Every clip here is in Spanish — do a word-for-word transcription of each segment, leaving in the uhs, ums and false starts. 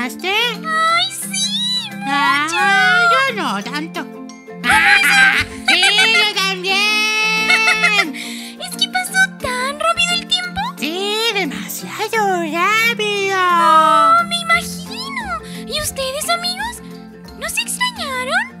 emocionaste? ¡Ay, sí! ¡Mucho! Ah, yo no tanto. ¡Sí, yo también! Es que pasó tan rápido el tiempo. Sí, demasiado rápido. ¡Oh, me imagino! ¿Y ustedes, amigos? ¿No se extrañaron?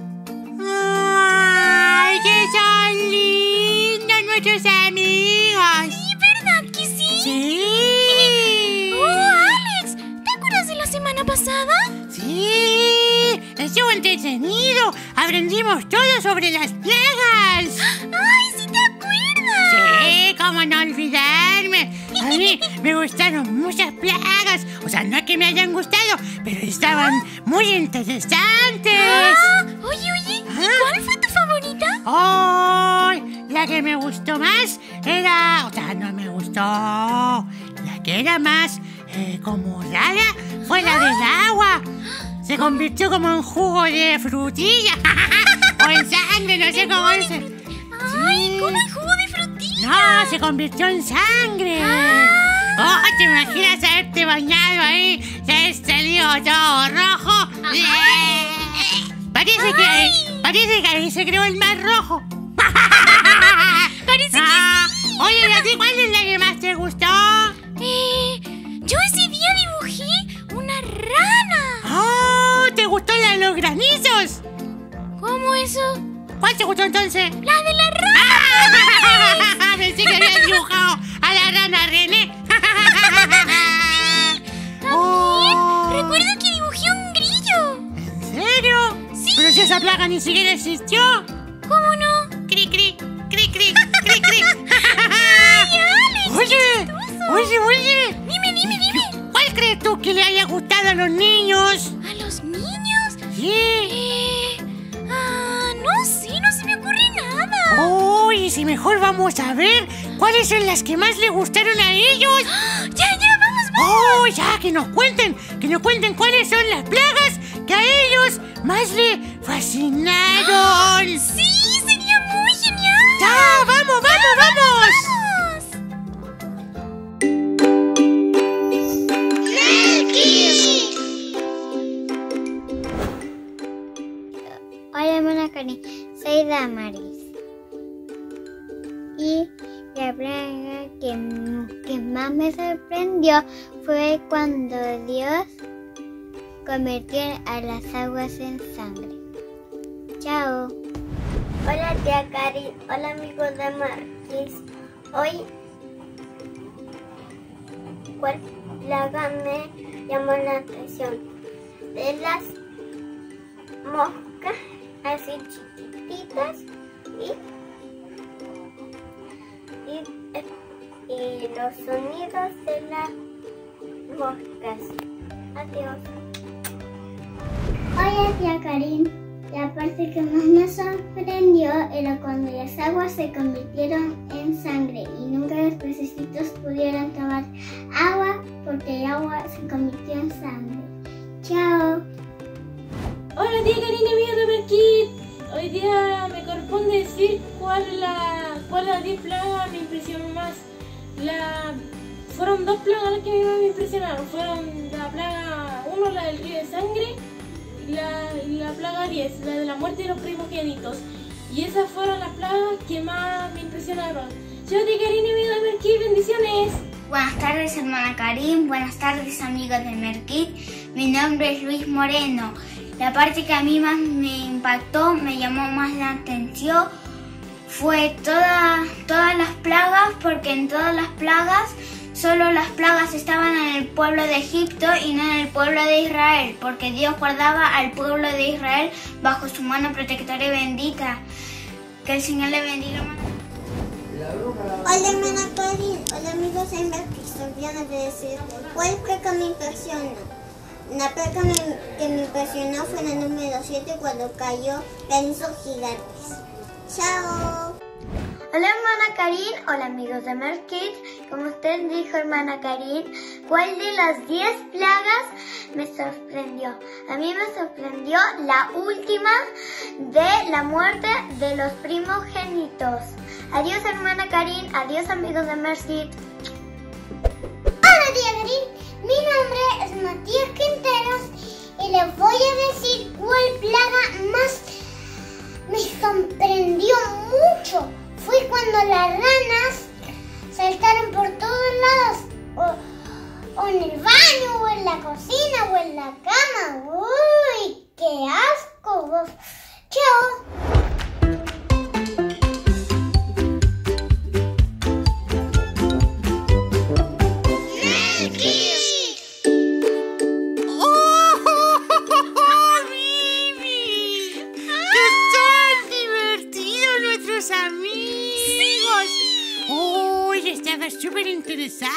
¡Ay, que son lindos nuestros amigos! Sí, ¿verdad que sí? ¡Sí! ¡Oh, Alex! ¿Te acuerdas de la semana pasada? ¡Sí! Estuvo entretenido. Aprendimos todo sobre las plagas. ¡Ay, sí te acuerdas! Sí, cómo no olvidarme. A mí me gustaron muchas plagas. O sea, no es que me hayan gustado, pero estaban muy interesantes. Ah, oye, oye, ¿y cuál fue tu favorita? ¡Ay! La que me gustó más era... O sea, no me gustó. La que era más eh, como rara fue la del agua. Se convirtió como en jugo de frutilla. O en sangre, no sé cómo es. ¡Ay, como en jugo de frutilla! No, se convirtió en sangre. Ah. Oh, ¿te imaginas haberte bañado ahí? Se ha salido todo rojo. Parece que, parece que ahí se creó el mar rojo. Parece Ah, que sí. Oye, ¿y a ti cuál es la que más te gustó? Eh, yo ese día dibujé una rana. Oh, ¿te gustó la de los granizos? ¿Cómo eso? ¿Cuál te gustó entonces? ¡La de la rana! ¡Ah! Pensé que habías dibujado a la rana René. También. Oh. Recuerdo que dibujé un grillo. ¿En serio? Sí. Pero si esa plaga ni siquiera existió. ¿Cómo no? Cri, cri, cri, cri, cri, cri. ¡Ay, Alex! Oye, chistoso! oye, oye. Dime, dime, dime. ¿Cuál crees tú que le haya gustado a los niños? ¿A los niños? Sí. Eh, ah, no sé, no se me ocurre nada. Uy, si mejor vamos a ver cuáles son las que más le gustaron a ellos. Ya, ya, vamos, vamos. Oh, ya, que nos cuenten, que nos cuenten cuáles son las plagas que a ellos más le fascinaron. Sí, sería muy genial. ¡Ya, vamos, vamos, vamos! Hola, Mona Cari, soy Damaris. Y la plaga que, que más me sorprendió fue cuando Dios convirtió a las aguas en sangre. Chao. Hola tía Cari, hola amigos de Marquis. Hoy, ¿cuál plaga me llamó la atención? De las moscas así chiquititas y, y, y los sonidos de las moscas. Adiós. Hola, tía Karin. La parte que más me sorprendió era cuando las aguas se convirtieron en sangre y nunca los pececitos pudieron tomar agua porque el agua se convirtió en sangre. Chao. Hola tía Karina, amiga de Merkit. Hoy día me corresponde decir cuál la cuál de las diez plagas me impresionó más. La fueron dos plagas las que a mí más me impresionaron. Fueron la plaga uno, la del río de sangre, y la, y la plaga diez, la de la muerte de los primogénitos. Y esas fueron las plagas que más me impresionaron. Chao tía Karina, amiga de Merkit, bendiciones. Buenas tardes, hermana Karin. Buenas tardes, amigos de Merkit. Mi nombre es Luis Moreno. La parte que a mí más me impactó, me llamó más la atención, fue toda, todas las plagas, porque en todas las plagas, solo las plagas estaban en el pueblo de Egipto y no en el pueblo de Israel, porque Dios guardaba al pueblo de Israel bajo su mano protectora y bendita. Que el Señor le bendiga, hermana. Hola hermana Karin, hola amigos de Merkis. Olvidé de decir cuál plaga me impresiona. La plaga me, que me impresionó fue la número siete cuando cayó granizos gigantes. ¡Chao! Hola, hermana Karin. Hola, amigos de Merkit. Como usted dijo, hermana Karin, ¿cuál de las diez plagas me sorprendió? A mí me sorprendió la última de la muerte de los primogénitos. Adiós, hermana Karin. Adiós, amigos de Merkit. Hola, tía Karin. Mi nombre es Matías Quintero. el baño, o en la cocina, o en la cama. ¡Uy, qué asco! ¡Chao! Súper interesante.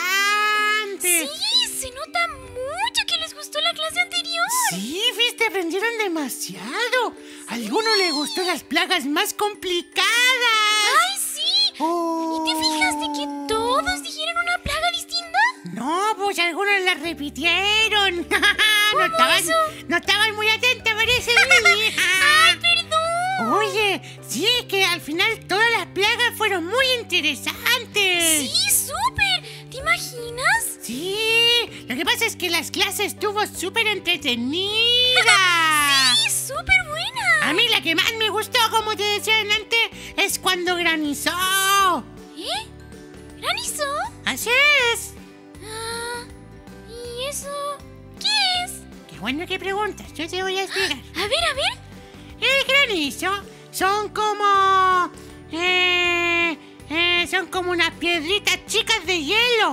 Sí, se nota mucho que les gustó la clase anterior. Sí, viste, aprendieron demasiado. A alguno le gustó las plagas más complicadas. ¡Ay, sí! Oh. ¿Y te fijaste que todos dijeron una plaga distinta? No, pues algunos la repitieron. no, estaban, no estaban muy atentos, parece. ¡Ay, perdón! Oye, sí, que al final todas las plagas fueron muy interesantes. Sí, súper. ¿Te imaginas? Sí, lo que pasa es que las clases estuvo súper entretenida. Sí, súper buena. A mí la que más me gustó, como te decía antes, es cuando granizó. ¿Eh? ¿Granizó? Así es. Ah, ¿y eso qué es? Qué bueno que preguntas, yo te voy a explicar. A ver, a ver. El granizo son como... Eh, eh, son como unas piedritas chicas de hielo.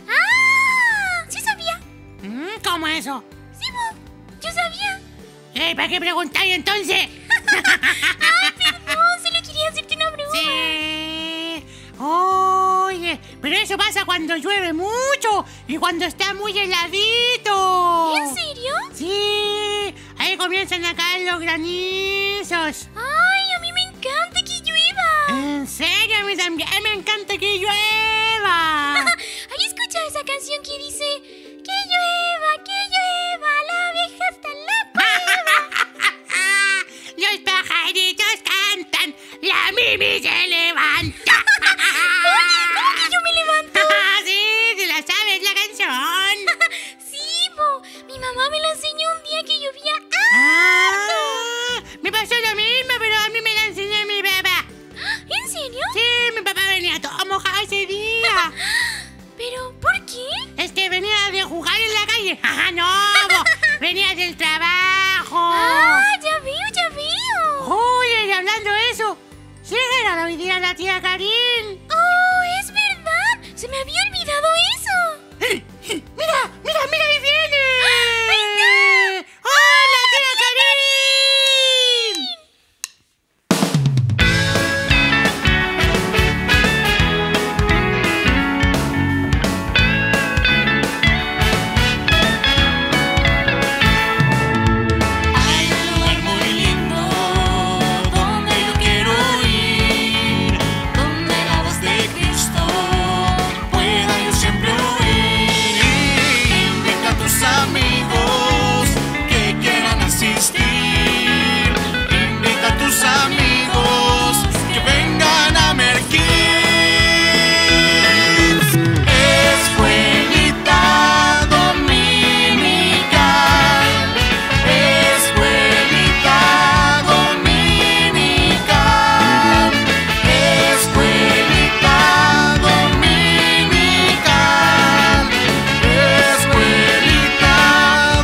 ¡Ah! Sí sabía. Mm, ¿Cómo eso? Sí, bo, yo sabía. Eh, ¿para qué preguntáis entonces? Ay, perdón, solo quería hacerte una broma. Sí. Oye, pero eso pasa cuando llueve mucho y cuando está muy heladito. ¿En serio? Sí, ahí comienzan a caer los granizos. Ay, a mí me encanta que llueva. ¿En serio? A mí también me encanta que llueva. ¿Has escuchado esa canción que dice que llueva, que llueva, la vieja está en la cueva? Los pajaritos cantan, la Mimi se levanta. Oye, ¿cómo que yo me levanto? Sí, te la sabes la canción. Sí, po, mi mamá me la enseñó un día que llovía. Ah, me pasó lo mismo, pero a mí me la enseñó mi papá. ¿En serio? Sí, mi papá venía todo mojado ese día. ¿Pero por qué? Es que venía de jugar en la calle. Ajá, no, bo, venía del trabajo. Ah, ya veo, ya veo. Oye, y hablando de eso, llegará hoy día la tía Karin. Oh, es verdad. Se me había olvidado eso. ¡Mira, mira, mira, ahí viene! ¡Ahí está! ¡Hola, tía Karin! Hay un lugar muy lindo donde yo quiero ir, donde la voz de Cristo pueda yo siempre oír. Invita a tus amigos que quieran asistir. Invita a tus amigos que vengan a Merkids. Escuelita dominical, escuelita dominical, escuelita dominical, escuelita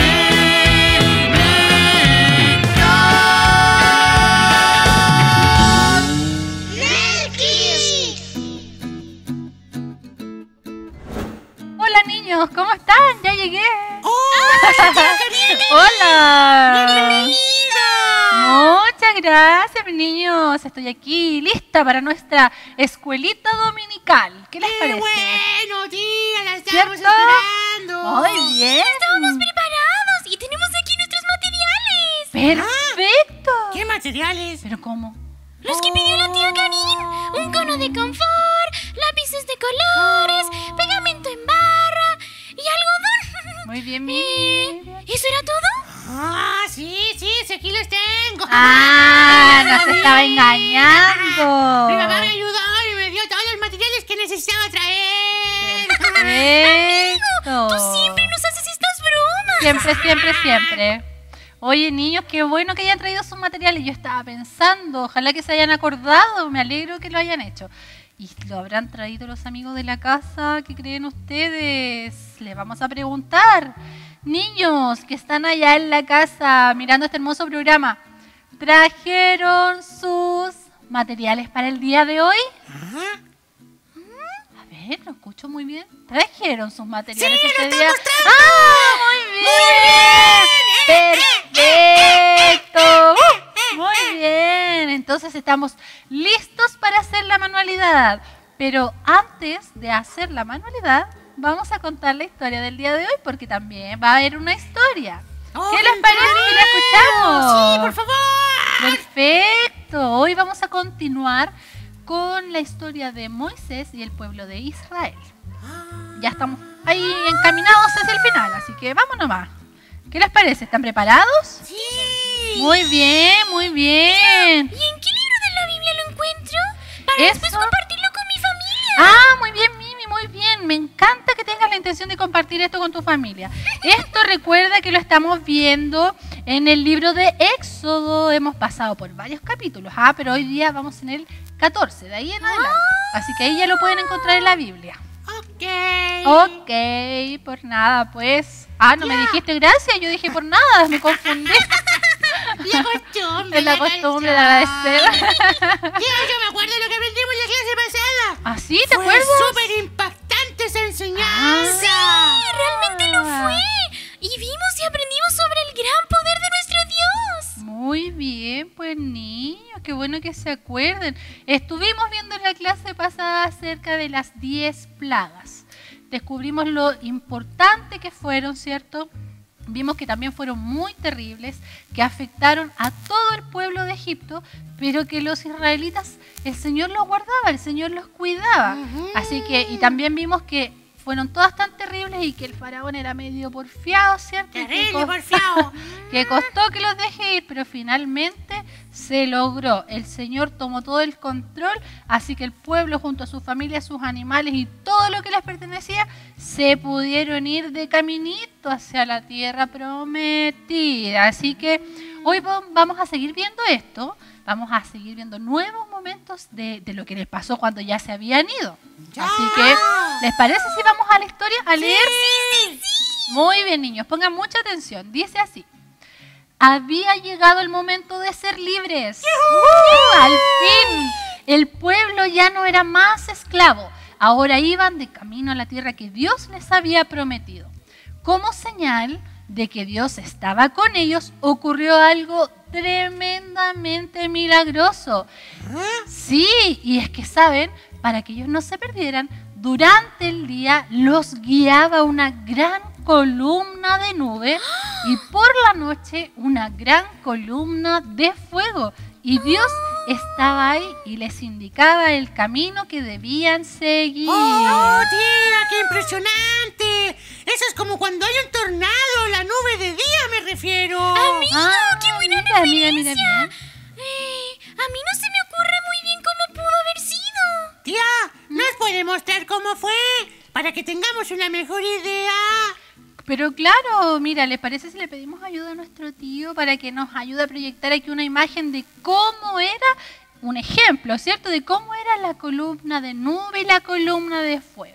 dominical. Hola niños, ¿cómo están? Ya llegué. ¡Hola, tía Karin! Hola. ¡Bienvenida! Muchas gracias, mis niños. Estoy aquí lista para nuestra escuelita dominical. ¿Qué les ¡Qué parece? bueno, tía! ¡La estamos ¿Cierto? esperando! Muy bien. Estamos preparados y tenemos aquí nuestros materiales. Perfecto. ¿Qué materiales? ¿Pero cómo? Los que pidió la tía Karin. Un cono de confort, lápices de colores, pegamento en barra y algodón. Muy bien, Eh, Miriam. ¿Eso era todo? Ah, sí, sí, sí, aquí los tengo. Ah, nos estaba Mi engañando. papá me ayudó y me dio todos los materiales que necesitaba traer. Perfecto. Tú siempre nos haces estas bromas. Siempre, siempre, siempre. Oye, niños, qué bueno que hayan traído sus materiales. Yo estaba pensando, ojalá que se hayan acordado. Me alegro que lo hayan hecho. ¿Y lo habrán traído los amigos de la casa? ¿Qué creen ustedes? Les vamos a preguntar. Niños que están allá en la casa mirando este hermoso programa, ¿trajeron sus materiales para el día de hoy? Ajá. A ver, lo escucho muy bien. ¿Trajeron sus materiales Sí, este lo día? estamos trayendo. ¡Ah, muy bien! ¡Perfecto! Muy bien. Entonces estamos listos para hacer la manualidad. Pero antes de hacer la manualidad, vamos a contar la historia del día de hoy porque también va a haber una historia. Oh, ¿Qué les parece si la escuchamos? Sí, por favor. Perfecto. Hoy vamos a continuar con la historia de Moisés y el pueblo de Israel. Ya estamos ahí encaminados hacia el final, así que vamos nomás. ¿Qué les parece? ¿Están preparados? Sí. Muy bien, muy bien. ¿Y en qué libro de la Biblia lo encuentro? Para Eso. después compartirlo con mi familia. Ah, muy bien, Mimi, muy bien. Me encanta que tengas la intención de compartir esto con tu familia. Esto recuerda que lo estamos viendo en el libro de Éxodo. Hemos pasado por varios capítulos, ah, pero hoy día vamos en el catorce, de ahí en adelante. Así que ahí ya lo pueden encontrar en la Biblia. Ok. Ok, por nada, pues. Ah, no me dijiste gracias, yo dije por nada, me confundí. La costumbre. Es la costumbre de agradecer. Ya, yo me acuerdo de lo que aprendimos en la clase pasada. ¿Ah, sí? ¿Te Fue acuerdas? súper impactante esa enseñanza. Sí, realmente lo fue. Y vimos y aprendimos sobre el gran poder de nuestro Dios. Muy bien, pues niños, qué bueno que se acuerden. Estuvimos viendo en la clase pasada acerca de las diez plagas. Descubrimos lo importante que fueron, ¿cierto? Vimos que también fueron muy terribles, que afectaron a todo el pueblo de Egipto, pero que los israelitas, el Señor los guardaba, el Señor los cuidaba. Así que, y también vimos que fueron todas tan terribles y que el faraón era medio porfiado, ¿cierto? Y que Terrible, cos- porfiado. que costó que los deje ir, pero finalmente se logró. El Señor tomó todo el control, así que el pueblo junto a su familia, sus animales y todo lo que les pertenecía, se pudieron ir de caminito hacia la tierra prometida. Así que hoy va- vamos a seguir viendo esto, vamos a seguir viendo nuevos momentos de, de lo que les pasó cuando ya se habían ido. Así que, ¿les parece si vamos a la historia a leer? Sí, sí, sí. Muy bien, niños, pongan mucha atención. Dice así: había llegado el momento de ser libres. ¡Uh! Al fin, el pueblo ya no era más esclavo. Ahora iban de camino a la tierra que Dios les había prometido. Como señal de que Dios estaba con ellos, ocurrió algo tremendamente milagroso. Sí, y es que saben, para que ellos no se perdieran, durante el día los guiaba una gran columna de nube y por la noche una gran columna de fuego. Y Dios estaba ahí y les indicaba el camino que debían seguir. ¡Oh, tía, qué impresionante! Eso es como cuando hay un tornado, la nube de día me refiero. Amigo, Ah, qué buena mira, mira, referencia. mira, mira. Eh, a mí no se me ocurre muy bien cómo pudo haber sido. Tía, ¿nos puede mostrar cómo fue? Para que tengamos una mejor idea. Pero claro, mira, ¿les parece si le pedimos ayuda a nuestro tío para que nos ayude a proyectar aquí una imagen de cómo era, un ejemplo, ¿cierto? De cómo era la columna de nube y la columna de fuego.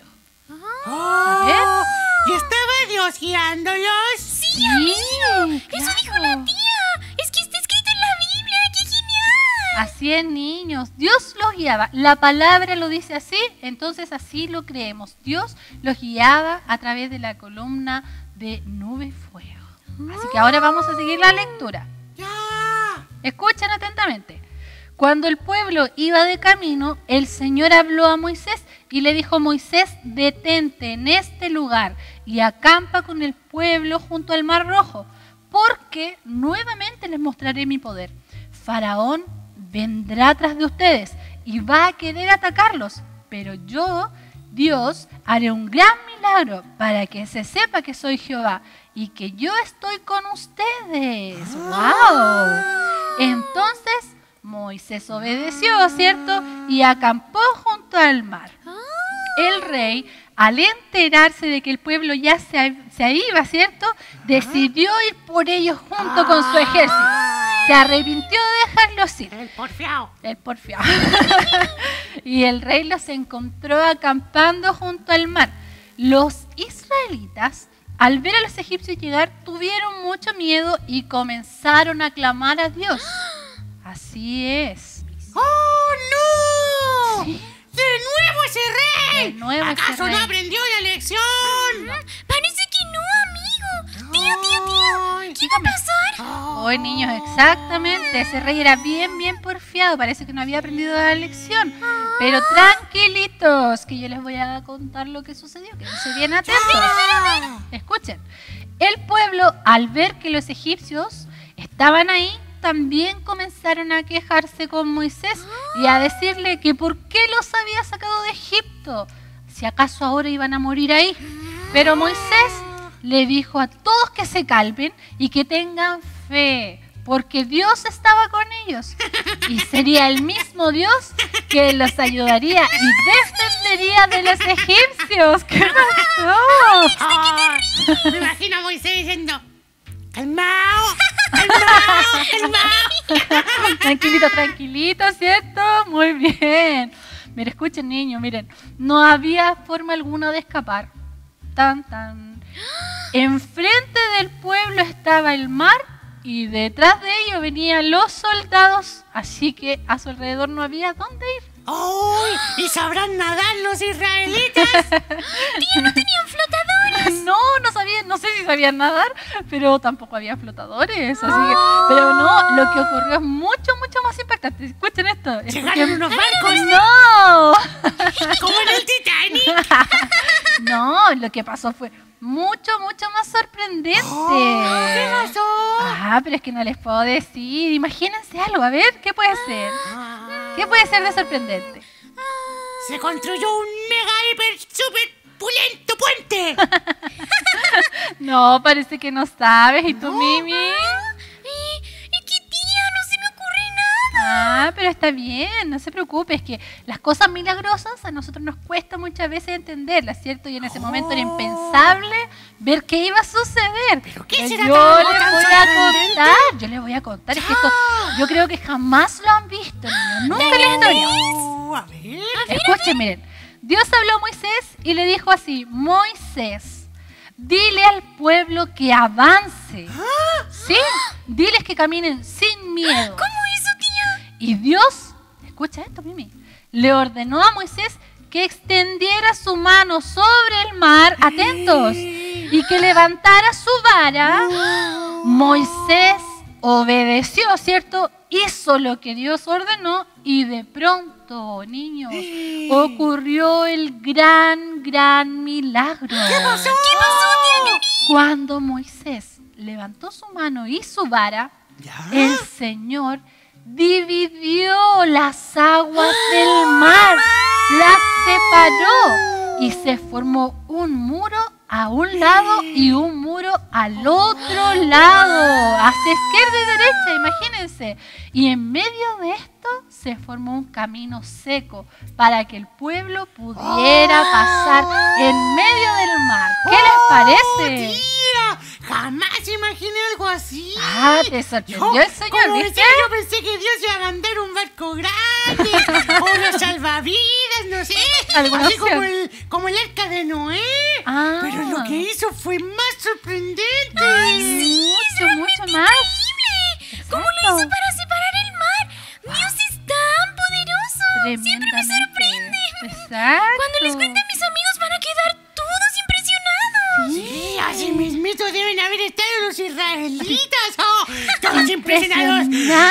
Oh, ver. ¿y estaba Dios guiándolos? Sí, amigo. Eso dijo la tía. Es que está escrito en la Biblia. ¡Qué genial! Así es, niños. Dios los guiaba. La palabra lo dice así, entonces así lo creemos. Dios los guiaba a través de la columna de nube y fuego. Así que ahora vamos a seguir la lectura. Ya. Escuchen atentamente. Cuando el pueblo iba de camino, el Señor habló a Moisés y le dijo: Moisés, detente en este lugar y acampa con el pueblo junto al Mar Rojo, porque nuevamente les mostraré mi poder. Faraón vendrá tras de ustedes y va a querer atacarlos, pero yo, Dios, haré un gran milagro para que se sepa que soy Jehová y que yo estoy con ustedes. ¡Wow! Entonces Moisés obedeció, ¿cierto? Y acampó junto al mar. El rey, al enterarse de que el pueblo ya se, se iba, ¿cierto? Decidió ir por ellos junto con su ejército. se arrepintió de dejarlos ir. El porfiado. El porfiado. Y el rey los encontró acampando junto al mar. Los israelitas, al ver a los egipcios llegar, tuvieron mucho miedo y comenzaron a clamar a Dios. Así es. ¡Oh, no! Sí. ¡De nuevo ese rey! De nuevo ese ¿Acaso rey. no aprendió la lección? Parece que no, amigo. Tío, tío, tío. Ay, ¿Qué va a pasar? Hoy, niños, exactamente. Ese rey era bien, bien porfiado. Parece que no había aprendido la lección. Pero tranquilitos, que yo les voy a contar lo que sucedió. Que no se bien atentos. Escuchen. El pueblo, al ver que los egipcios estaban ahí, también comenzaron a quejarse con Moisés y a decirle que por qué los había sacado de Egipto, si acaso ahora iban a morir ahí. Pero Moisés le dijo a todos que se calmen y que tengan fe, porque Dios estaba con ellos y sería el mismo Dios que los ayudaría y defendería de los egipcios. ¿Qué pasó? Ay, me imagino a Moisés diciendo: calmao, calmao, calmao. Tranquilito, tranquilito, ¿cierto? Muy bien. Miren, escuchen, niños, miren. No había forma alguna de escapar. Tan, tan. Enfrente del pueblo estaba el mar y detrás de ellos venían los soldados, así que a su alrededor no había dónde ir. ¡Ay! ¿Y sabrán nadar los israelitas? Tío, ¿no tenían flotadores? No, no sabían, no sé si sabían nadar, pero tampoco había flotadores, así que, pero no, lo que ocurrió es mucho, mucho más impactante. Escuchen esto. ¿Llegaron unos barcos? No. ¡Como en el Titanic! No, lo que pasó fue mucho, mucho más sorprendente. Oh, ¿qué pasó? Ah, pero es que no les puedo decir. Imagínense algo, a ver, ¿qué puede ser? ¿Qué puede ser de sorprendente? Se construyó un mega hiper super pulento puente. No, parece que no sabes. ¿Y tú, Mimi? ¿Y, y qué, tía? No se me ocurre nada. Ah, pero está bien, no se preocupe. Es que las cosas milagrosas a nosotros nos cuesta muchas veces entenderlas, ¿cierto? Y en ese momento era impensable ver qué iba a suceder. ¿Pero qué Pero será yo tan- les tan voy a sorprendente? contar, yo les voy a contar. Es que esto, yo creo que jamás lo han visto, niños, nunca en la historia. Oh, a ver. Escuchen, miren. Dios habló a Moisés y le dijo así: Moisés, dile al pueblo que avance. ¿Sí? Diles que caminen sin miedo. ¿Cómo eso, tía? Y Dios, escucha esto, Mimi, le ordenó a Moisés que extendiera su mano sobre el mar, atentos, y que levantara su vara. Moisés obedeció, ¿cierto? Hizo lo que Dios ordenó y de pronto, niños, ocurrió el gran, gran milagro. ¿Qué pasó? ¿Qué pasó, tía Karin? Cuando Moisés levantó su mano y su vara, el Señor dividió las aguas del mar, las separó y se formó un muro a un lado y un muro al otro lado, hacia izquierda y derecha, imagínense. Y en medio de esto se formó un camino seco para que el pueblo pudiera pasar en medio del mar. ¿Qué les parece? ¡Tía! Jamás imaginé algo así. Ah, te sorprendió el Señor, como ¿viste? decía, yo pensé que Dios iba a mandar un barco grande o unos salvavidas, no sé. Alguna Así como opción. el, como el arca de Noé. Ah. Pero lo que hizo fue más sorprendente. Mucho, mucho más. ¿Cómo lo hizo para separar el mar? Dios es tan poderoso. Siempre me sorprende. Exacto. Cuando les cuente a mis amigos van a quedar todos impresionados. Sí, así mismito deben haber estado los israelitas. Oh, todos impresionados.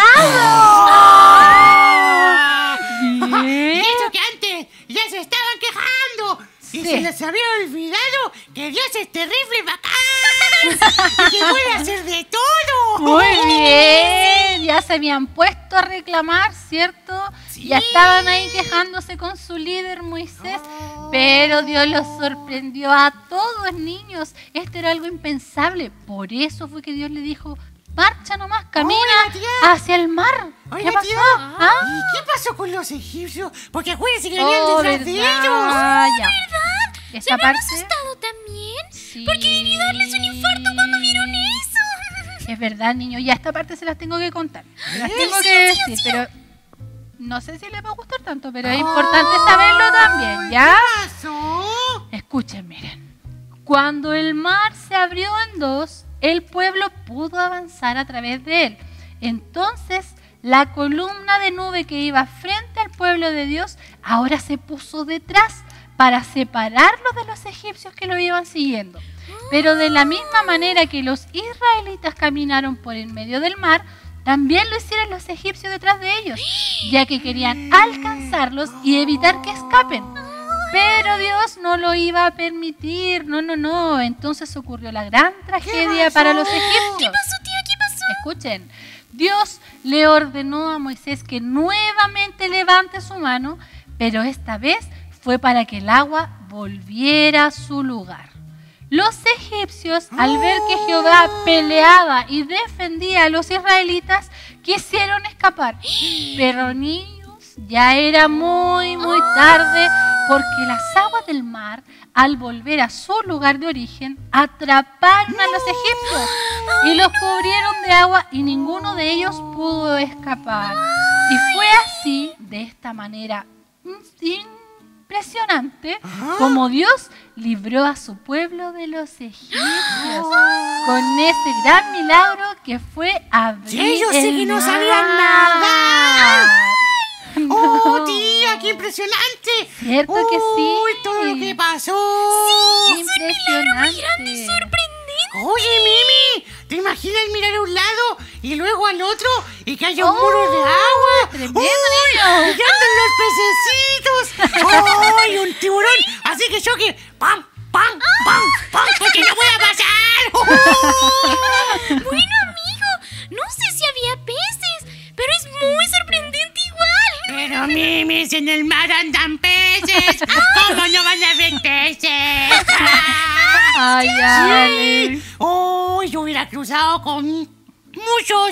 Ah. Bien. Y eso que antes ya se estaban quejando. Y Sí. se les había olvidado que Dios es terrible bacán. Y que puede hacer de todo. Muy bien. Ya se habían puesto a reclamar, ¿cierto? Sí. Ya estaban ahí quejándose con su líder Moisés. Pero Dios los sorprendió a todos, niños. Esto era algo impensable. Por eso fue que Dios le dijo: marcha nomás, camina Hola, tía. hacia el mar. Oiga, ¿Qué pasó? tía, ¿Ah? ¿y qué pasó con los egipcios? Porque acuérdense que venían Oh, detrás de ¿verdad? ellos. Ya. ¿Se Esta habrán parte. asustado también? Sí. Porque debí darles un infarto cuando vieron eso. Es verdad, niños, ya esta parte se las tengo que contar. Se las ¿Eh? tengo Sí, que sí, decir, sí. pero no sé si les va a gustar tanto, pero es importante saberlo también, ¿ya? ¿Qué pasó? Escuchen, miren. Cuando el mar se abrió en dos, el pueblo pudo avanzar a través de él. Entonces, la columna de nube que iba frente al pueblo de Dios ahora se puso detrás para separarlo de los egipcios que lo iban siguiendo. Pero de la misma manera que los israelitas caminaron por el medio del mar, también lo hicieron los egipcios detrás de ellos, ya que querían alcanzarlos y evitar que escapen. Pero Dios no lo iba a permitir, no, no, no. Entonces ocurrió la gran tragedia para los egipcios. ¿Qué pasó, tía? ¿Qué pasó? Escuchen, Dios le ordenó a Moisés que nuevamente levante su mano, pero esta vez fue para que el agua volviera a su lugar. Los egipcios, al ver que Jehová peleaba y defendía a los israelitas, quisieron escapar. Pero niños, ya era muy, muy tarde, porque las aguas del mar, al volver a su lugar de origen, atraparon a los egipcios y los cubrieron de agua y ninguno de ellos pudo escapar. Y fue así, de esta manera impresionante, como Dios libró a su pueblo de los egipcios con ese gran milagro que fue abrir Sí, ellos sí el que no mar. sabían nada. ¡Oh, tía, qué impresionante! ¿Cierto que sí? ¡Uy, todo lo que pasó! Impresionante. Oye, Mimi, ¿te imaginas mirar a un lado y luego al otro y que haya un muro de agua? tremendo, ¡Uy! niño. ¡Y andan los pececitos! ¡Ay, un tiburón! Así que yo que ¡pam, pam, pam, pam! ¡Porque no voy a pasar! Bueno, amigo, no sé si había peces, pero es muy sorprendente igual. Pero, Mimi, si en el mar andan peces, ¿cómo no van a haber peces? Ay, ay. ¡Oh, yo hubiera cruzado con mucho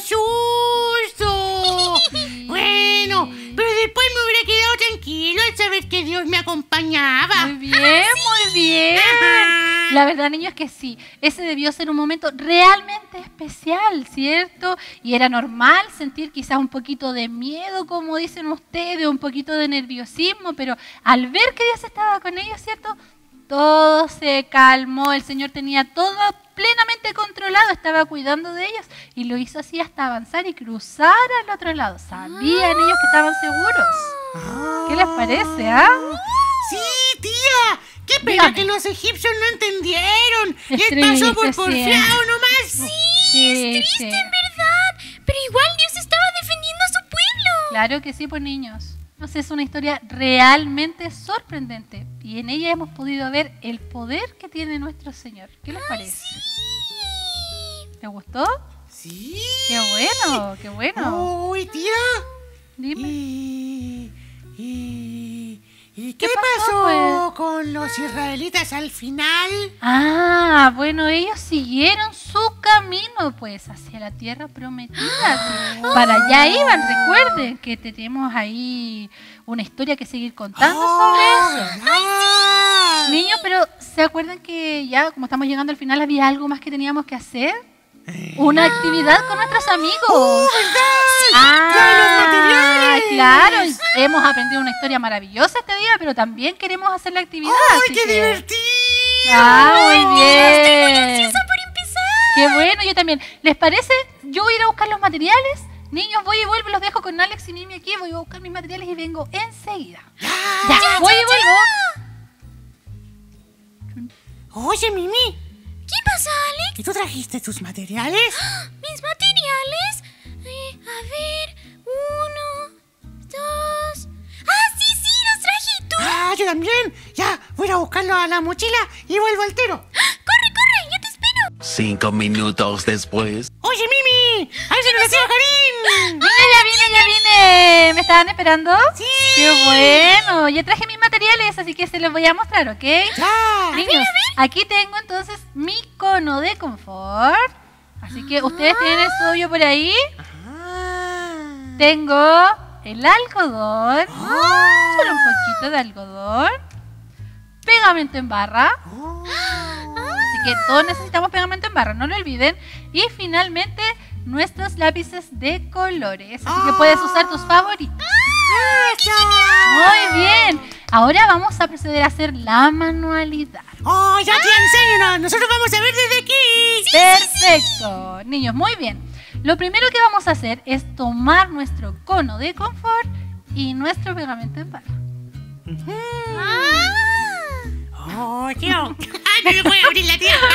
susto! Bueno, pero después me hubiera quedado tranquilo al saber que Dios me acompañaba. Muy bien, muy bien. La verdad, niños, es que sí. Ese debió ser un momento realmente especial, ¿cierto? Y era normal sentir quizás un poquito de miedo, como dicen ustedes, un poquito de nerviosismo, pero al ver que Dios estaba con ellos, ¿cierto? Todo se calmó, el Señor tenía todo plenamente controlado, estaba cuidando de ellos y lo hizo así hasta avanzar y cruzar al otro lado. Sabían ellos que estaban seguros. ¿Qué les parece, ah? Sí, tía. ¡Qué pena Dígame. que los egipcios no entendieron! Es Les pasó por triste, sí. porfiado nomás. Sí, Triste, sí. en verdad. Pero igual Dios estaba defendiendo a su pueblo. Claro que sí, pues niños. No sé, es una historia realmente sorprendente y en ella hemos podido ver el poder que tiene nuestro Señor. ¿Qué les parece? ¿Te gustó? Sí. ¡Qué bueno! ¡Qué bueno! Uy, tía. Dime. ¿Y, y, y qué, ¿Qué pasó, pasó con los israelitas al final? Ah, bueno, ellos siguieron su camino, pues, hacia la tierra prometida. Para allá iban, recuerden que tenemos ahí una historia que seguir contando sobre eso. ¡Ah! Niños, pero ¿se acuerdan que ya, como estamos llegando al final, había algo más que teníamos que hacer? Una actividad con nuestros amigos. ¡Oh, verdad! Ah, ¡Trae los materiales! claro, hemos aprendido una historia maravillosa este día, pero también queremos hacer la actividad. ¡Ay, así qué que- divertido! Ah, muy bien. Ansiosa por empezar. Qué bueno, yo también. ¿Les parece? Yo voy a ir a buscar los materiales. Niños, voy y vuelvo, los dejo con Alex y Mimi aquí. Voy a buscar mis materiales y vengo enseguida. Ya, voy y vuelvo. Oye, Mimi, ¿Qué pasa, Alex? ¿y tú trajiste tus materiales? ¿Mis materiales? Eh, a ver, uno, dos... ¡Ah, sí, sí! ¡Los traje! ¿Y tú? Ah, yo también. Ya, voy a ir a buscarlo a la mochila y vuelvo al tiro. ¡Corre, corre! ¡Yo te espero! Cinco minutos después. Oye, Mimi, a ver si nos decía Karim. Mira, ya vine, ya vine. ¿Me estaban esperando? Sí. Qué bueno. Ya traje mis materiales, así que se los voy a mostrar, ¿ok? Ya. Niños, aquí tengo entonces mi cono de confort. Así que ustedes tienen el suyo por ahí. Ah. Tengo el algodón. Solo un poquito de algodón. Pegamento en barra. Oh. Así que todos necesitamos pegamento en barra, no lo olviden. Y finalmente, nuestros lápices de colores. Así que puedes usar tus favoritos. Muy bien. Ahora vamos a proceder a hacer la manualidad. ¡Oh, ya te enseño! Nosotros vamos a ver desde aquí. Perfecto. Niños, muy bien. Lo primero que vamos a hacer es tomar nuestro cono de confort y nuestro pegamento en barra. ¡Oh, tío! ¡No me puede abrir la tía!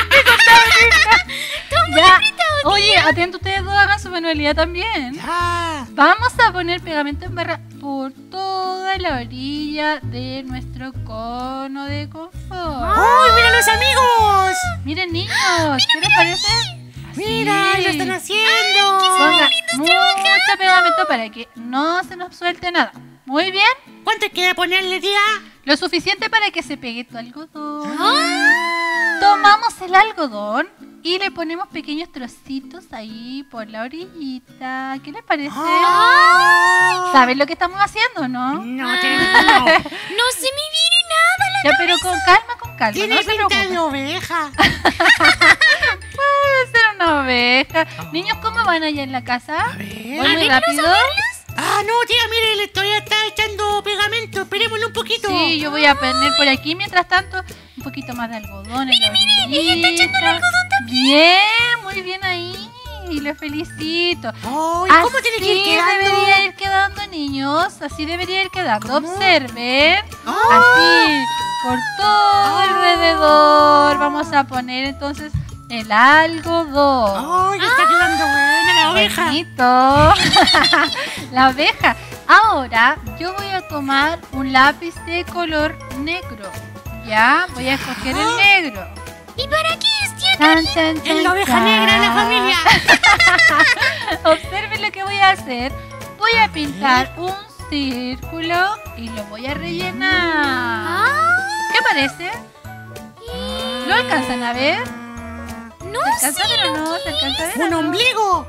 Ya. Oye, atento, ustedes dos hagan su manualidad también. Ya. Vamos a poner pegamento en barra por toda la orilla de nuestro cono de confort. ¡Oh, mira los amigos! Miren, niños, ¿qué les parece? Así. ¡Mira, lo están haciendo! Ponga mucho pegamento para que no se nos suelte nada. Muy bien. ¿Cuánto hay que ponerle, tía? Lo suficiente para que se pegue tu algodón. Tomamos el algodón y le ponemos pequeños trocitos ahí por la orillita. ¿Qué les parece? ¿Saben lo que estamos haciendo, no? No, tengo. No se me viene nada a la Ya, pero con calma, con calma. Tiene No se pinta preocupen. de oveja. Puede ser una oveja. Niños, ¿cómo van allá en la casa? A ver. ¿Voy muy rápido? Ah, no, tía, mire, le estoy está echando pegamento. Esperémosle un poquito. Sí, yo voy a poner por aquí, mientras tanto, un poquito más de algodón en la orillita. Ella está echando el algodón también. Bien, muy bien ahí. Los felicito. Oh, ¿y cómo tiene que ir quedando? Así debería ir quedando, niños. Así debería ir quedando. ¿Cómo? Observen. Oh. Así, por todo Oh. alrededor. Vamos a poner entonces el algodón. ¡Oh, ya está quedando buena la oveja! Bonito. La abeja. Ahora yo voy a tomar un lápiz de color negro. Ya, voy a escoger el negro. ¿Y para qué es, tía? Chan, chan, ¡Es chan, la oveja chan. negra de la familia! Observen lo que voy a hacer. Voy a pintar un círculo y lo voy a rellenar. ¿Qué parece? ¿Lo alcanzan a ver? No ¿Se alcanza a ver o no? ¿Se alcanza a ver? o ¡Un no? ombligo!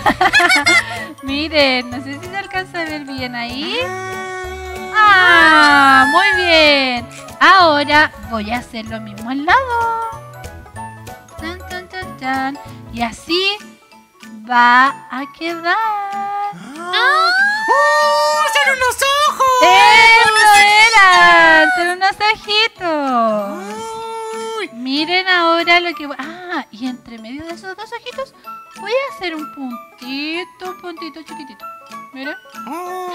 Miren, no sé si se alcanza a ver bien ahí. ¡Ah! Muy bien. Ahora voy a hacer lo mismo al lado. Chan, chan, chan, chan. Y así va a quedar. ¡Ah! ¡Oh! ¡Son unos ojos! ¡Eso eran! ¡Son unos ojitos! Uy. Miren ahora lo que voy... Ah, y entre medio de esos dos ojitos voy a hacer un puntito, un puntito chiquitito. Miren. Oh.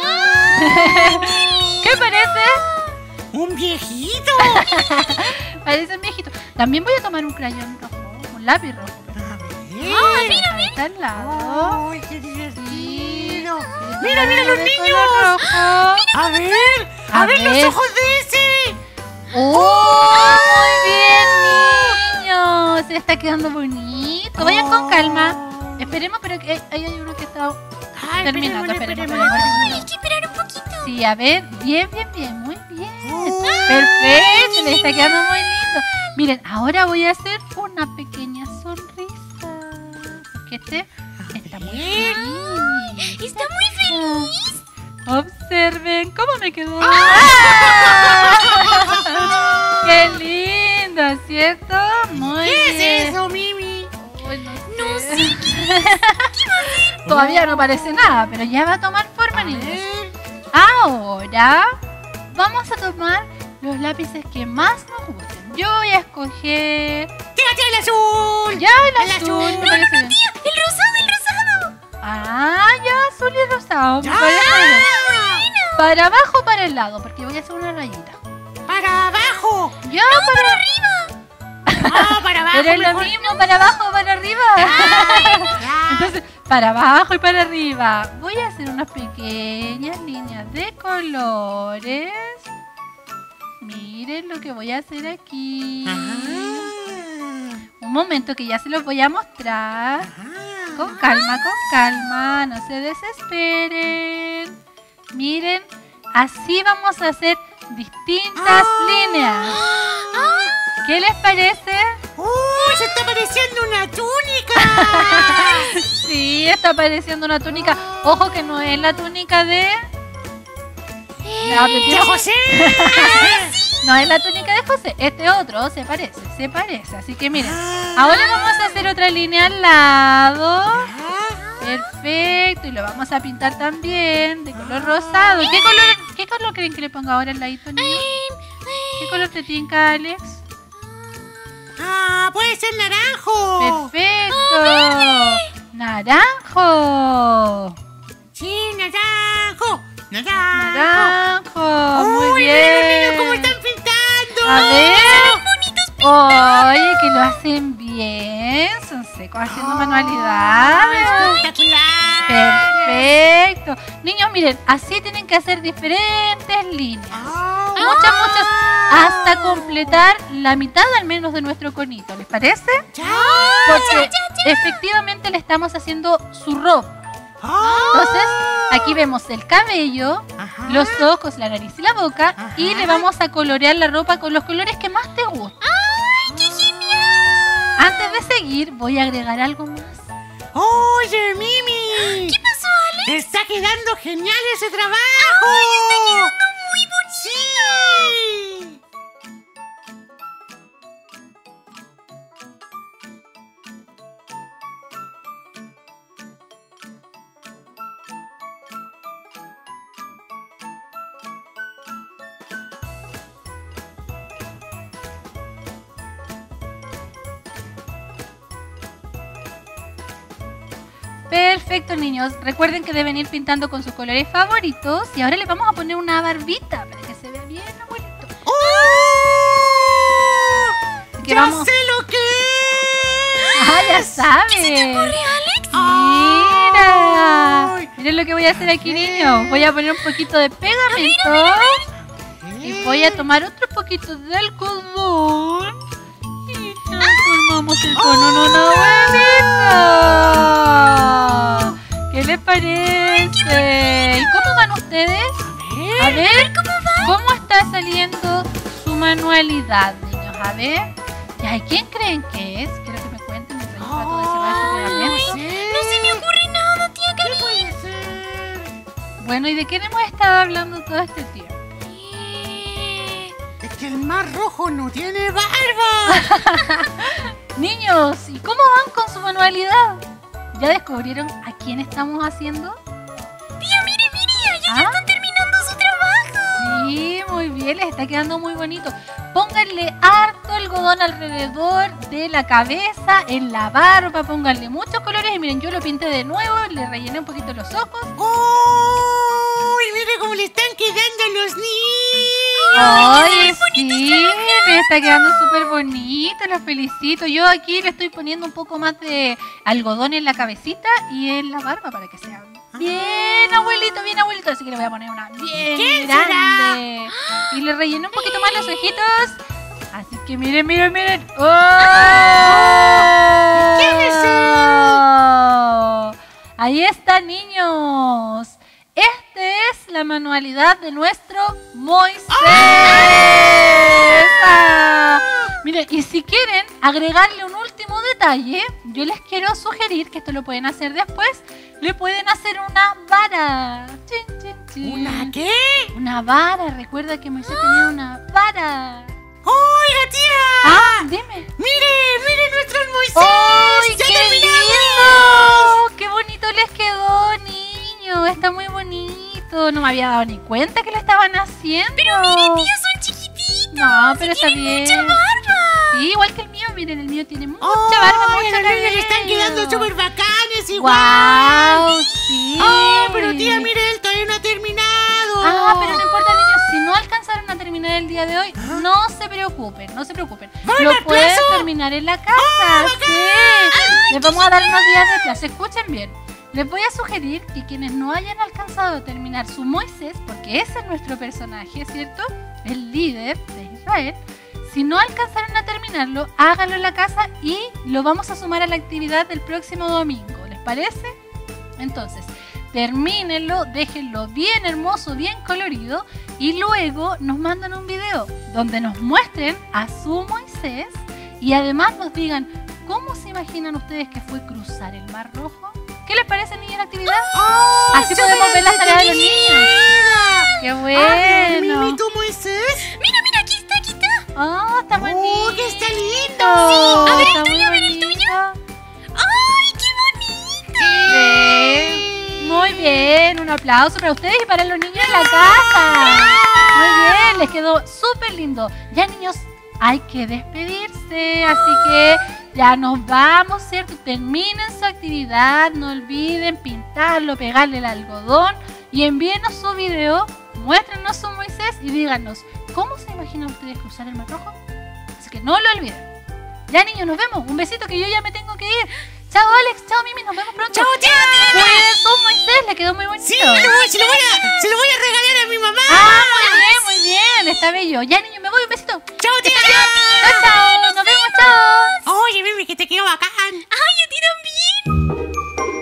¿Qué parece? ¡Un viejito! Parece un viejito. También voy a tomar un crayón rojo, un lápiz rojo. A ver. Mira, mira. Está al lado. ¡Ay, qué Sí. divertido! Sí, ¡Mira, mira los de niños! color rojo. ¡A ver! ¡A, A ver, ver. los ojos de ese! ¡Oh! Muy bien, niños. Se está quedando bonito. Vayan con calma. Esperemos, pero que ahí hay uno que está Ay, terminando. esperemos, Esperemos, esperemos. esperemos. Hay que esperar un poquito. Sí, a ver. Bien, bien, bien. Muy bien. Oh. Perfecto. Le está quedando muy lindo. Miren, ahora voy a hacer una pequeña sonrisa. Porque este está muy ver. feliz. Está muy feliz. Observen cómo me quedó. ¡Ah! ¡Qué lindo! ¿Cierto? Muy ¿Qué bien. es eso, Mimi? Uy, no sé. No sé Todavía no parece nada, pero ya va a tomar forma, A niños. ver. Ahora vamos a tomar los lápices que más nos gusten. Yo voy a escoger... ¡Tírate el azul! Ya, el El azul. azul. me parece bien. el rosado, el rosado. Ah, ya, azul y rosado. me ¡Ya! parece bien. ¿Para abajo o para el lado? Porque voy a hacer una rayita. ¡Para abajo! Ya, para arriba. ¡Ah, para abajo! Pero es lo mejor. mismo, para abajo o para arriba. Ya. Entonces, para abajo y para arriba. Voy a hacer unas pequeñas líneas de colores. Miren lo que voy a hacer aquí. Ah. Un momento que ya se los voy a mostrar. Ah. Con calma, con calma. No se desesperen. Miren, así vamos a hacer distintas Ah. líneas. ¿Qué les parece? ¡Uy, se está pareciendo una túnica! Sí, está apareciendo una túnica. Ojo que no es la túnica de... La ¡Tío José! No es la túnica de José, este otro se parece, se parece. Así que miren, ahora vamos a hacer otra línea al lado. Perfecto, y lo vamos a pintar también de color rosado. ¿Qué color, qué color creen que le ponga ahora al ladito, niño? ¿Qué color te tinca, Alex? Ah, puede ser naranjo. Perfecto. Naranjo. Sí, naranjo. Naranjo. Naranjo. Muy Uy, bien. miren los niños cómo están pintando. A ver. Oye, que lo hacen bien. Son secos haciendo manualidades. Espectacular. Perfecto. Niños, miren, así tienen que hacer diferentes líneas. Ah. Muchas, muchas. Hasta completar la mitad al menos de nuestro conito. ¿Les parece? Porque efectivamente le estamos haciendo su ropa. Entonces, aquí vemos el cabello, Ajá. los ojos, la nariz y la boca. Ajá. Y le vamos a colorear la ropa con los colores que más te gustan. ¡Ay, qué genial! Antes de seguir, voy a agregar algo más. Oye, Mimi. ¿Qué pasó, Alex? Está quedando genial ese trabajo. ¡Ay, está quedando muy bonito! Sí. Perfecto, niños. Recuerden que deben ir pintando con sus colores favoritos. Y ahora le vamos a poner una barbita para que se vea bien, abuelito. ¡Oh! Así que ¡Ya vamos. sé lo que es! ¡Ah, ya sabes! ¿Qué se te ocurre, Alex? ¡Mira! Ay. Miren lo que voy a hacer aquí, niños. Voy a poner un poquito de pegamento. Y voy a tomar otro poquito de algodón. Y transformamos el cono en una abuelita. ¿Qué les parece? ¿Y cómo van ustedes? A ver, ¿cómo está saliendo su manualidad, niños? A ver. ¿Y quién creen que es? Quiero que me cuenten mientras yo trato de cerrar este pegamento. No se me ocurre nada, tía ¿Qué Karin. puede ser? Bueno, ¿y de quién hemos estado hablando todo este tiempo? Eh, Es que el mar rojo no tiene barba. Niños, ¿y cómo van con su manualidad? ¿Ya descubrieron a quién estamos haciendo? Tía, mire, mire, ellos ¿Ah? ya están terminando su trabajo. Sí, muy bien, les está quedando muy bonito. Pónganle harto algodón alrededor de la cabeza, en la barba, pónganle muchos colores. Y miren, yo lo pinté de nuevo, le rellené un poquito los ojos. ¡Uy! Mire cómo le están quedando los niños. Ay, sí, me está quedando súper bonito, los felicito. Yo aquí le estoy poniendo un poco más de algodón en la cabecita y en la barba para que sea bien abuelito, bien abuelito. Así que le voy a poner una bien ¿Quién grande. Y le rellené un poquito más los ojitos. Así que miren, miren, miren. ¡Oh! ¿Quién es Ahí está, niños. Esta es la manualidad de nuestro Moisés. ¡Ah! Miren, y si quieren agregarle un último detalle, yo les quiero sugerir que esto lo pueden hacer después. Le pueden hacer una vara. Chin, chin, chin. ¿Una qué? Una vara. Recuerda que Moisés tenía una vara. ¡Oiga, tía! Ah, dime. ¡Mire, mire nuestros Moisés! ¡Ay, ¡Ya qué terminamos! lindo! ¡Qué bonito les quedó, niño! Está muy bonito. No me había dado ni cuenta que lo estaban haciendo. Pero mire, tía, son chiquititos. No, pero está bien. Mucha barba. Sí, igual que el mío. Miren, el mío tiene mucha ¡Ay, barba, a mucho los niños le cabello. están quedando súper bacanes igual! ¡Guau! Sí. ¡Ah, pero tía, mire, él todavía no ha terminado! Ah, pero no importa, niños. Si no alcanzaron a terminar el día de hoy, no se preocupen, no se preocupen. ¿Vamos Lo al pueden plazo? terminar en la casa. Sí. Les vamos a dar unos días de plazo. Escuchen bien. Les voy a sugerir que quienes no hayan alcanzado a terminar su Moisés, porque ese es nuestro personaje, ¿cierto? El líder de Israel. Si no alcanzaron a terminarlo, háganlo en la casa y lo vamos a sumar a la actividad del próximo domingo. ¿Les parece? Entonces, termínenlo, déjenlo bien hermoso, bien colorido y luego nos mandan un video donde nos muestren a su Moisés y además nos digan cómo se imaginan ustedes que fue cruzar el Mar Rojo. ¿Qué les parece, niña, la actividad? ¡Oh, Así podemos ver las tareas de los niños. ¡Qué A ver, bueno! Mimi, ¿tú, Moisés? Mira, mira, aquí está, ¡Oh, está bonito! ¡Oh, que está lindo! Sí, a ver el está tuyo, muy a ver el bonito. tuyo. ¡Ay, qué bonito! Sí. Muy bien, un aplauso para ustedes y para los niños en la casa. Muy bien, les quedó súper lindo. Ya, niños, hay que despedirse, así que ya nos vamos, ¿cierto? Terminen su actividad, no olviden pintarlo, pegarle el algodón y envíenos su video, muéstrenos su Moisés y díganos, ¿cómo se imaginan ustedes cruzar el Mar Rojo? Así que no lo olviden. Ya, niños, nos vemos. Un besito que yo ya me tengo que ir. Chao, Alex. Chao, Mimi. Nos vemos pronto. ¡Chao, tía! Cuiden su Moisés. Le quedó muy bonito. Sí, lo voy- se, lo voy a, se lo voy a regalar a mi mamá. Ah, muy bien, muy bien. Está bello. Ya, niños, me voy. Un besito. ¡Chao, tía! Chao, chao. Nos vemos. Chao. Oye, Mimi, que te quedó bacán. ¡Ay, a ti también!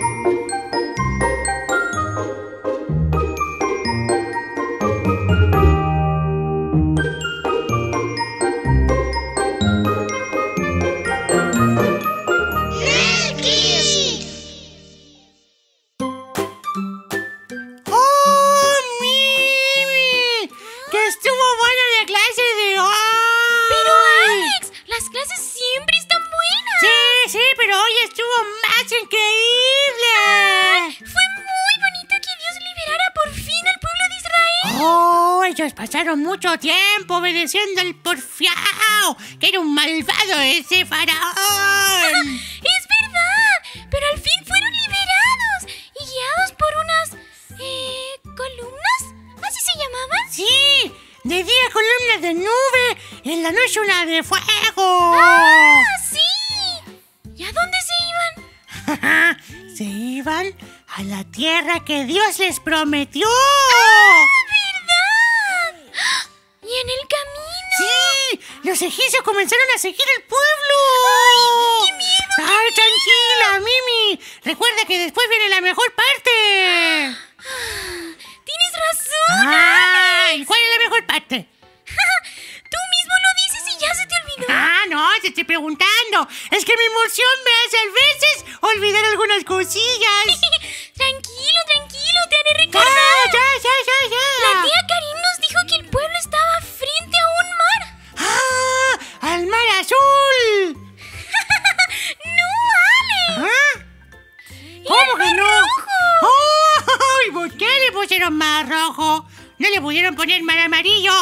¡Oh, Mimi! ¡Que estuvo buena la clase de hoy! Pero, Alex, las clases siempre están buenas. Sí, sí, pero hoy estuvo más increíble. Fue muy bonito que Dios liberara por fin al pueblo de Israel. Oh, ellos pasaron mucho tiempo obedeciendo al porfiao, que era un malvado ese faraón. Es verdad, pero al fin fueron liberados y guiados por unas eh, columnas, ¿así se llamaban? Sí, de día columnas de nube, en la noche una de fuego. ¡Ah, sí! ¿Y a dónde se iban? Se iban a la tierra que Dios les prometió. ¿Verdad? ¿Y en el camino? Sí, los egipcios comenzaron a seguir el pueblo. ¡Ay, qué miedo! Ay, tranquila, Mimi. Recuerda que después viene la mejor parte. Tienes razón. Ay, ¿cuál es la mejor parte? Tú mismo lo dices y ya se te olvidó. Ah, no, te estoy preguntando. Es que mi emoción me hace a veces olvidar algunas cosillas. Tranquilo, tranquilo, te haré Ya, recordar. ya, ya, ya, ya. La tía Karim nos dijo que el pueblo estaba frente a un mar. ¡Ah! ¡Al mar azul! ¡No, Alex! ¿Ah? ¿Cómo que no? ¡Oh! ¿Y por qué le pusieron mar rojo? ¿No le pudieron poner mar amarillo?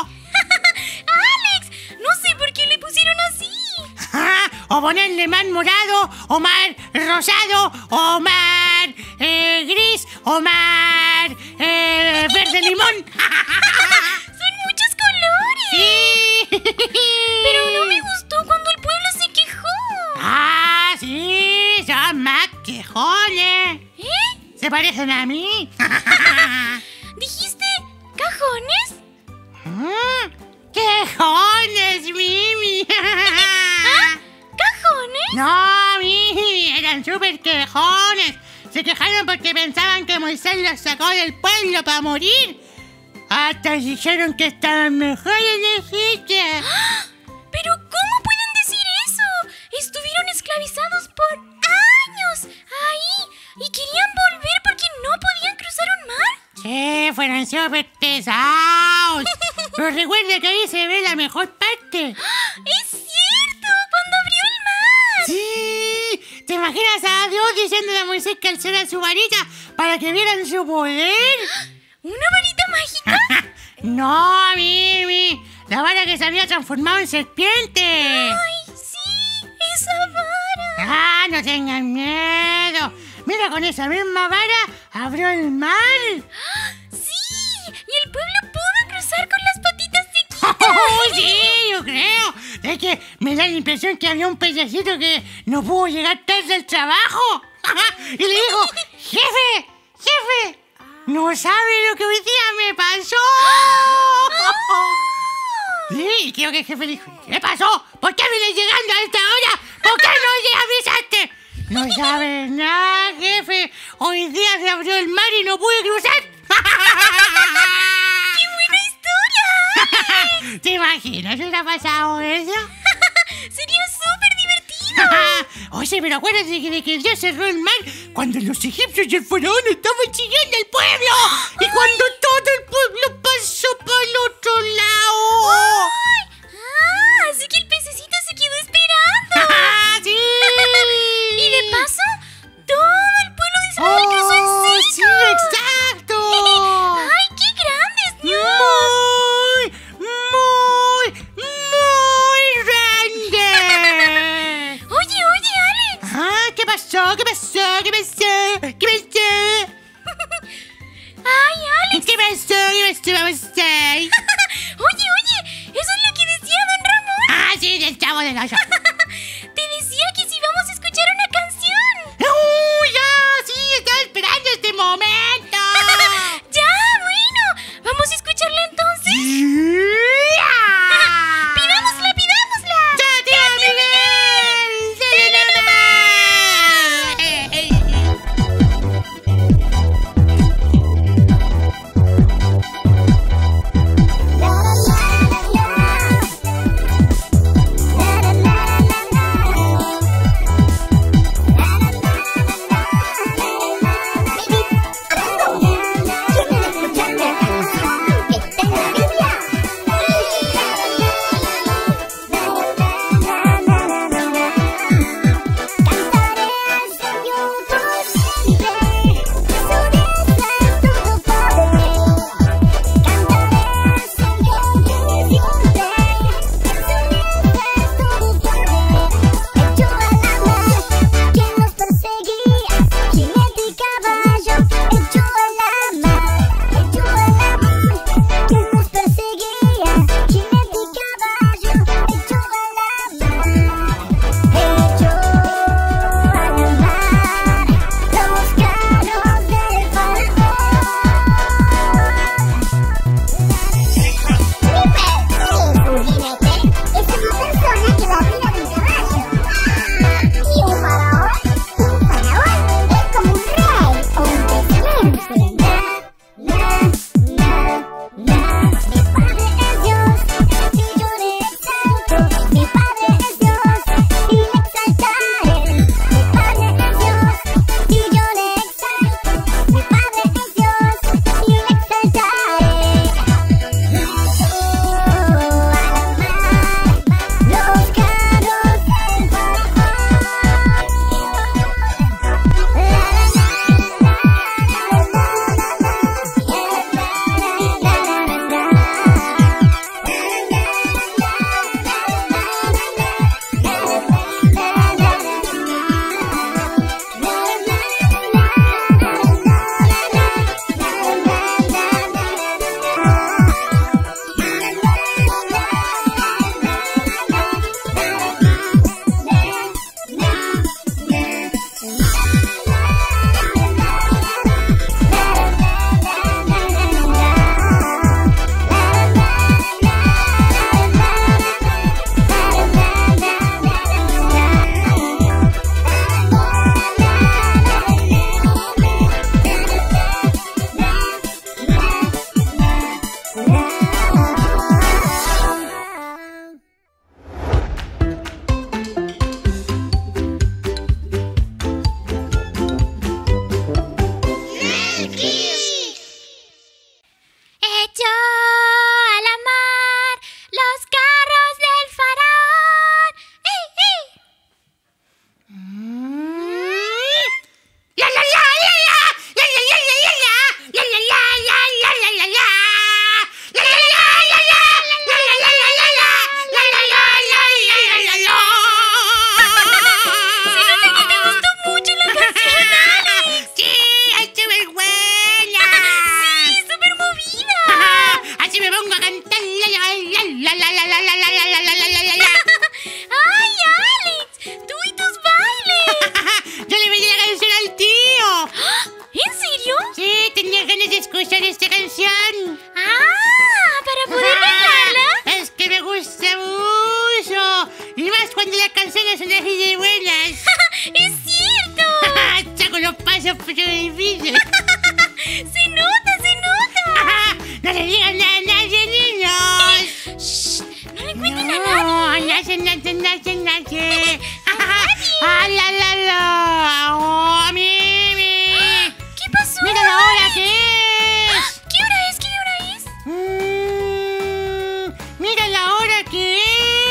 ¡Alex! No sé por qué le pusieron así. Ah, o ponerle mar morado, o mar rosado, o mar eh, gris, o mar eh, verde limón. Son muchos colores. ¡Sí! Pero no me gustó cuando el pueblo se quejó. ¡Ah, sí! ¡Son más quejones! ¿Eh? ¿Se parecen a mí? ¿Dijiste cajones? Mm, ¡Quejones, Mimi! ¿Cajones? No, Mimi, eran súper quejones. Se quejaron porque pensaban que Moisés los sacó del pueblo para morir. Hasta dijeron que estaban mejor en Egipto. ¿Pero cómo pueden decir eso? Estuvieron esclavizados por años ahí y querían volver porque no podían cruzar un mar. Sí, fueron súper pesados. Pero recuerda que ahí se ve la mejor parte. ¡Es cierto! ¡Cuando abrió el mar! Sí, ¿te imaginas a Dios diciéndole a Moisés que alzara su varita para que vieran su poder? ¿Una varita mágica? No, Mimi, la vara que se había transformado en serpiente. ¡Ay, sí! ¡Esa vara! Ah, no tengan miedo. Mira, con esa misma vara abrió el mar. ¡Sí! Y el pueblo pudo cruzar con las patitas sequitas. Oh, sí, yo creo. Es que me da la impresión que había un payasito que no pudo llegar tarde al trabajo. Y le digo, jefe, jefe, no sabe lo que hoy día me pasó. Sí, creo que el jefe dijo, ¿qué pasó? ¿Por qué vienes llegando a esta hora? ¿Por qué no avisaste? No sabes nada, jefe. Hoy día se abrió el mar y no pude cruzar. ¡Qué buena historia! ¿Te imaginas si hubiera pasado eso? Sería súper divertido. Oye, pero acuérdate de que Dios cerró el mar cuando los egipcios y el faraón estaban siguiendo al pueblo. Y cuando todo el pueblo pasó para el otro lado. ¡Ay! ¡Ah! ¿Qué pasó? ¿Qué pasó? ¿Qué pasó? ¡Ay, Alex! ¿Qué pasó? ¿Qué pasó? Vamos a estar. Oye, oye, eso es lo que decía don Ramón. Ah, sí, del Chavo del Ocho. Te decía que si vamos a escuchar una canción. ¡Uy, ya! Sí, estaba esperando este momento. Ya, bueno, vamos a escucharla entonces. ¡Pidámosla, pidámosla! ¡Ya, tío Miguel! ¡Dale canciones son así de buenas. ¡Es cierto! Chaco los pasos, pero difícil. ¡Se nota, se nota! No le digan nada a nadie, niños. ¡Shh! No le cuenten no, a nadie. No, nadie, nadie, nadie, nadie. ¡Ah, la, la, la! ¡Oh, Mimi! ¿Qué pasó? ¡Mira la hora que es! ¿Qué hora es? ¿Qué hora es? Mm, ¡Mira la hora que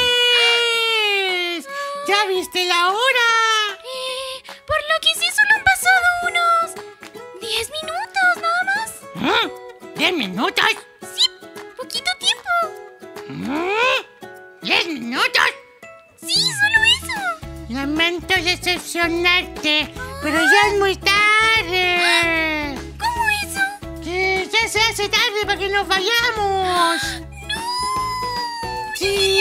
es! ¿Ya viste la hora? Eh, por lo que sé, solo han pasado unos diez minutos, nada más. ¿Mm? ¿Diez minutos? Sí, poquito tiempo. ¿Mm? ¿Diez minutos? Sí, solo eso. Lamento decepcionarte, Pero ya es muy tarde. ¿Cómo eso? Que ya se hace tarde para que nos vayamos. ¡No! Sí.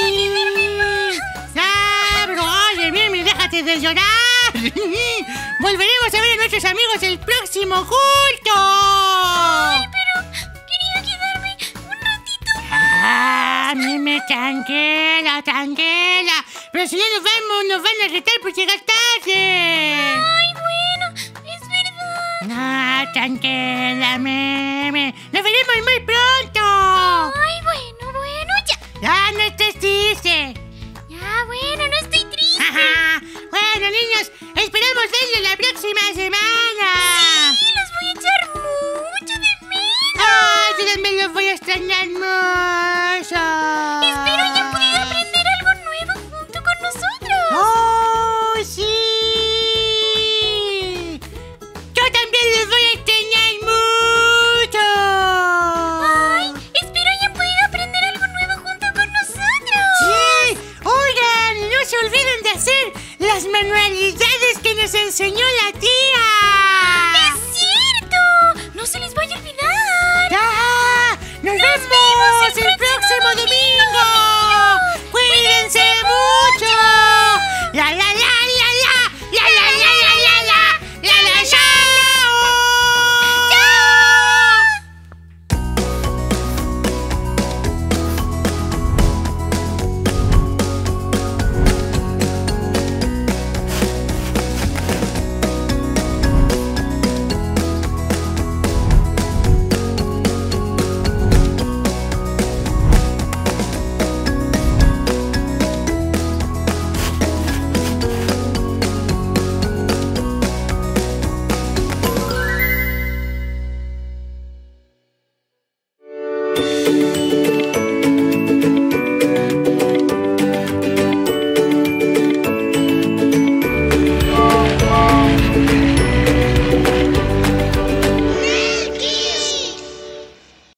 Ah, pero oye, Mimi, déjate de llorar. Volveremos a ver a nuestros amigos el próximo culto. Ay, pero quería quedarme un ratito más. Ah, Mimi, tranquila, tranquila. Pero si no nos vamos, nos van a retar por llegar tarde. Ay, bueno, es verdad. No, tranquila, Mimi. Nos veremos muy pronto. Ay, bueno, bueno, ya. Ya no estés triste. Ya, bueno, no estoy triste. Ajá. Bueno, niños, esperamos verlos la próxima semana. Sí, los voy a echar mucho de menos. Ay, yo también los voy a extrañar mucho. Espero hayan podido aprender algo nuevo junto con nosotros. ¡Oh, sí! Yo también los voy a extrañar mucho. Ay, espero hayan podido aprender algo nuevo junto con nosotros. Sí, oigan, no se olviden de hacer las manualidades que nos enseñó la tía. ¡Es cierto! ¡No se les vaya a olvidar! ¡Ya! ¡Nos, ¡Nos vemos vemos el el próximo